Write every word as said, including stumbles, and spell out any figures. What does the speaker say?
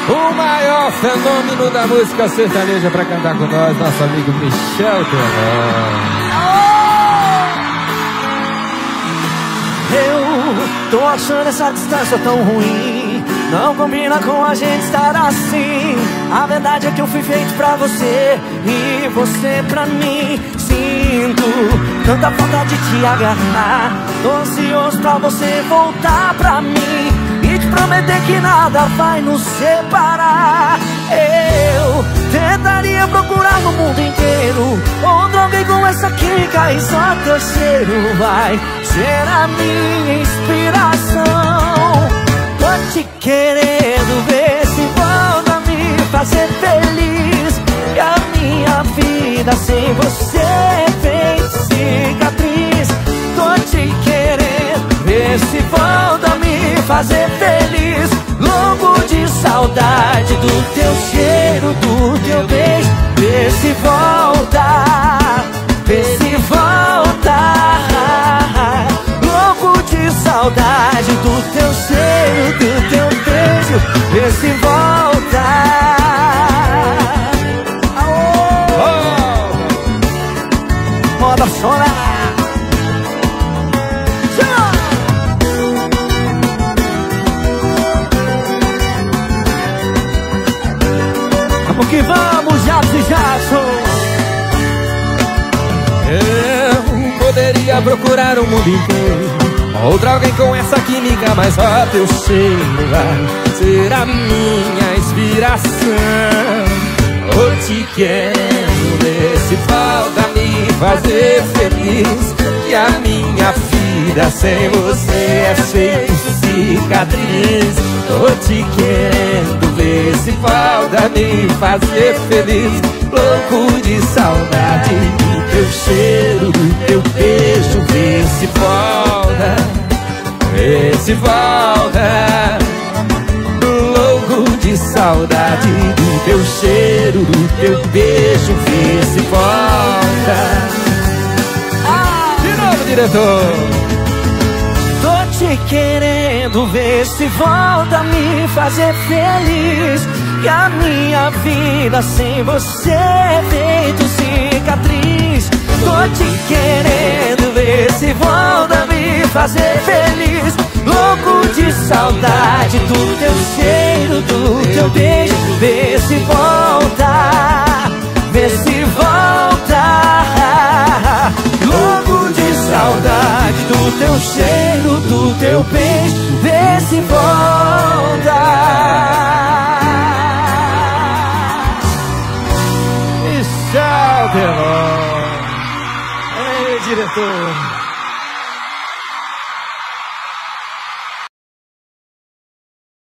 o maior fenômeno da música sertaneja pra cantar com nós, nosso amigo Michel Teló. Eu tô achando essa distância tão ruim, não combina com a gente estar assim. A verdade é que eu fui feito pra você e você pra mim. Sinto tanta falta de te agarrar, tô ansioso pra você voltar pra mim e te prometer que nada vai nos separar. Eu tentaria procurar no mundo inteiro outro alguém com essa química e só teu cheiro vai ser a minha inspiração. Tô te querendo ver se volta a me fazer feliz, e a minha vida sem você é feita cicatriz. Tô te querendo ver se volta a me fazer feliz, louco de saudade do teu cheiro, do teu beijo. Vê se volta, vê se volta, louco de saudade do teu cheiro, do teu beijo. Vê se volta. Aô! Moda sonar. Vamos que vamos, Jackson e Jackson. Eu poderia procurar o mundo inteiro outro alguém com essa química, mas só teu cheiro vai ser a minha inspiração. Tô te querendo ver se falta me fazer feliz, e a minha vida sem você é feita cicatriz. Tô te querendo ver se falta me fazer feliz, louco de saudade do teu cheiro, do teu beijo. Vê se volta, vê se volta, louco de saudade do teu cheiro, do teu beijo. Vê se volta. Ah, de novo, diretor. tô te querendo ver se volta a me fazer feliz, que a minha vida sem você é feito cicatriz. Tô te querendo ver se volta a me fazer feliz, louco de saudade do teu cheiro, do teu beijo. Vê se volta, vê se volta, louco de saudade do teu cheiro, do teu beijo. Vê se volta. Michel Teló. Ei, diretor.